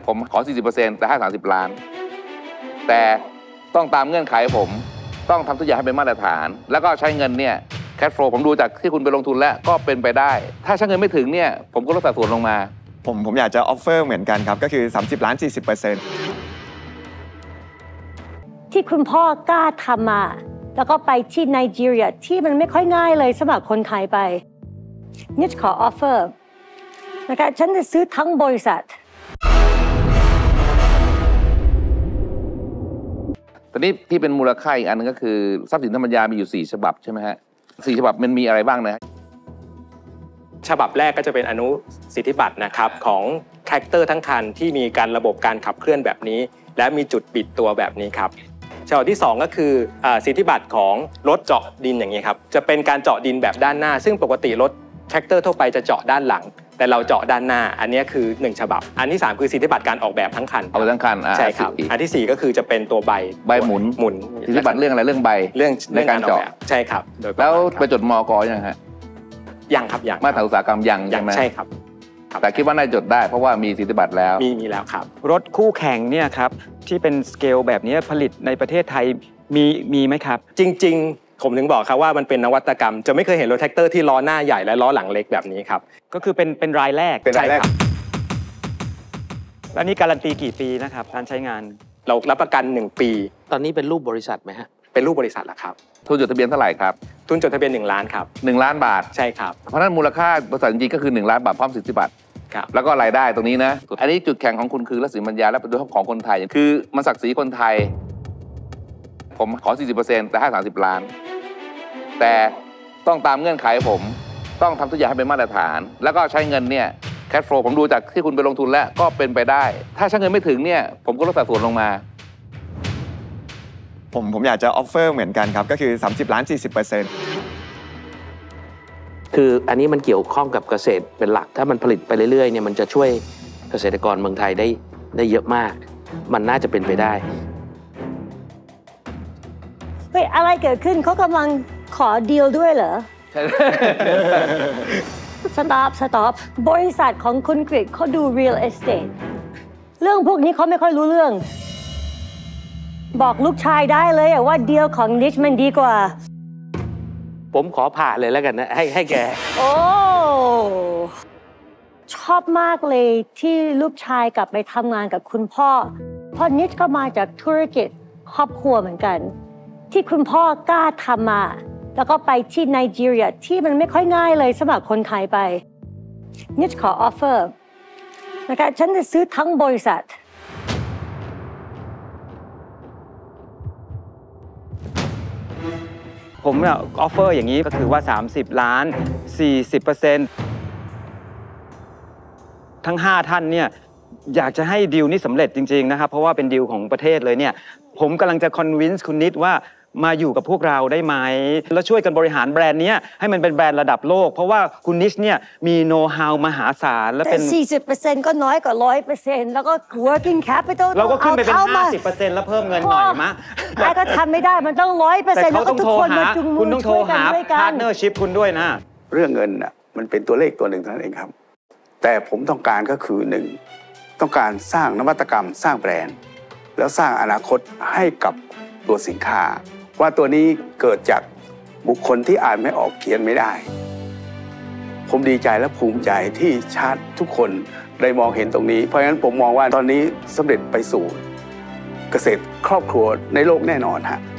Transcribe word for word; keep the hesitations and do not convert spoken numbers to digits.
ผมขอ สี่สิบเปอร์เซ็นต์ แต่ให้สามสิบล้านแต่ต้องตามเงื่อนไขผมต้องทำทุกอย่างให้เป็นมาตรฐานแล้วก็ใช้เงินเนี่ยแคชโฟลว์ผมดูจากที่คุณไปลงทุนแล้วก็เป็นไปได้ถ้าใช้เงินไม่ถึงเนี่ยผมก็ลดสัดส่วนลงมาผมผมอยากจะออฟเฟอร์เหมือนกันครับก็คือสามสิบล้าน สี่สิบเปอร์เซ็นต์ที่คุณพ่อกล้าทำมาแล้วก็ไปที่ไนจีเรียที่มันไม่ค่อยง่ายเลยสำหรับคนไทยไปนิชขอออฟเฟอร์นะคะฉันจะซื้อทั้งบริษัทตอนนี้ที่เป็นมูลค่าอีกอันนึงก็คือทรัพย์สินทางปัญญามีอยู่สี่ฉบับใช่ไหมฮะสี่ฉบับมันมีอะไรบ้างนะฉบับแรกก็จะเป็นอนุสิทธิบัตรนะครับของแทรกเตอร์ทั้งคันที่มีการระบบการขับเคลื่อนแบบนี้และมีจุดปิดตัวแบบนี้ครับฉบับที่สองก็คือสิทธิบัตรของรถเจาะดินอย่างนี้ครับจะเป็นการเจาะดินแบบด้านหน้าซึ่งปกติรถแทรกเตอร์ทั่วไปจะเจาะด้านหลังแต่เราเจาะด้านหน้าอันนี้คือหนึ่งฉบับอันที่สามคือสิทธิบัตรการออกแบบทั้งคันเอาทั้งคันใช่ครับอันที่สี่ก็คือจะเป็นตัวใบใบหมุนหมุนสิทธิบัตรเรื่องอะไรเรื่องใบเรื่องในการเจาะใช่ครับแล้วไปจดมก.ยังฮะยังครับยังมาตรฐานอุตสาหกรรมยังใช่ไหมใช่ครับแต่คิดว่าน่าจดได้เพราะว่ามีสิทธิบัตรแล้วมีมีแล้วครับรถคู่แข่งเนี่ยครับที่เป็นสเกลแบบนี้ผลิตในประเทศไทยมีมีไหมครับจริงๆผมถึงบอกครับว่ามันเป็นนวัตกรรมจะไม่เคยเห็นรถแท็กเตอร์ที่ล้อหน้าใหญ่และล้อหลังเล็กแบบนี้ครับก็คือเป็นเป็นรายแรกเป็นรายแรกแล้วนี่การันตีกี่ปีนะครับการใช้งานเรารับประกันหนึ่งปีตอนนี้เป็นรูปบริษัทไหมฮะเป็นรูปบริษัทแล้วครับทุนจดทะเบียนเท่าไหร่ครับทุนจดทะเบียนหนึ่งล้านครับหนึ่งล้านบาทใช่ครับเพราะนั้นมูลค่าบริษัทจริงๆก็คือหนึ่งล้านบาทพร้อมสิทธิบัตรแล้วก็รายได้ตรงนี้นะอันนี้จุดแข็งของคุณคือรัศมีปัญญาและเป็นด้วยของคนไทยคือมันศักดิ์ศรีคนไทยผมขอ สี่สิบเปอร์เซ็นต์ แต่ให้สามสิบล้านแต่ต้องตามเงื่อนไขผมต้องทำทุกอย่างให้เป็นมาตรฐานแล้วก็ใช้เงินเนี่ยแคชโฟลว์ผมดูจากที่คุณไปลงทุนแล้วก็เป็นไปได้ถ้าใช้เงินไม่ถึงเนี่ยผมก็ลดสัดส่วนลงมาผมผมอยากจะออฟเฟอร์เหมือนกันครับก็คือสามสิบล้าน สี่สิบเปอร์เซ็นต์คืออันนี้มันเกี่ยวข้องกับเกษตรเป็นหลักถ้ามันผลิตไปเรื่อยๆเนี่ยมันจะช่วยเกษตรกรเมืองไทยได้ได้เยอะมากมันน่าจะเป็นไปได้เฮ้ยอะไรเกิดขึ้นเขากำลังขอดีลด้วยเหรอสต็อปสต็อปบริษัทของคุณกฤษเขาดู real estate เรื่องพวกนี้เขาไม่ค่อยรู้เรื่องบอกลูกชายได้เลยว่าดีลของนิชมันดีกว่าผมขอผ่าเลยแล้วกันนะให้ให้แกโอ้ชอบมากเลยที่ลูกชายกลับไปทำงานกับคุณพ่อเพราะนิชก็มาจากธุรกิจครอบครัวเหมือนกันที่คุณพ่อกล้าทำมาแล้วก็ไปที่ไนจีเรียที่มันไม่ค่อยง่ายเลยสำหรับคนไทยไปนิชขอออฟเฟอร์นะคะฉันจะซื้อทั้งบริษัทผมเนี่ยออฟเฟอร์อย่างนี้ก็คือว่าสามสิบล้าน สี่สิบเปอร์เซ็นต์ ทั้งห้าท่านเนี่ยอยากจะให้ดีลนี้สำเร็จจริงๆนะครับเพราะว่าเป็นดีลของประเทศเลยเนี่ยผมกำลังจะคอนวินส์คุณนิดว่ามาอยู่กับพวกเราได้ไหมแล้วช่วยกันบริหารแบรนด์นี้ให้มันเป็นแบรนด์ระดับโลกเพราะว่าคุณนิชเนี่ยมีโน้ตฮาวมหาศาลและเป็นสี่สิบเปอร์เซ็นต์ ก็น้อยกว่า หนึ่งร้อยเปอร์เซ็นต์ แล้วก็ working capital เราก็ขึ้นไปเป็น ห้าสิบเปอร์เซ็นต์ แล้วเพิ่มเงินหน่อยมะไอ้ก็ทำไม่ได้มันต้อง หนึ่งร้อยเปอร์เซ็นต์ แล้วก็ทุกคนมาจุงมือช่วยกันด้วยกันพาร์ทเนอร์ชิพคุณด้วยนะเรื่องเงินน่ะมันเป็นตัวเลขตัวหนึ่งเท่านั้นเองครับแต่ผมต้องการก็คือหนึ่งต้องการสร้างนวัตกรรมสร้างแบรนด์แล้วสร้างอนาคตให้กับตัวสินค้าว่าตัวนี้เกิดจากบุคคลที่อ่านไม่ออกเขียนไม่ได้ผมดีใจและภูมิใจที่ชาติทุกคนได้มองเห็นตรงนี้เพราะฉะนั้นผมมองว่าตอนนี้สำเร็จไปสู่เกษตรครอบครัวในโลกแน่นอนฮะ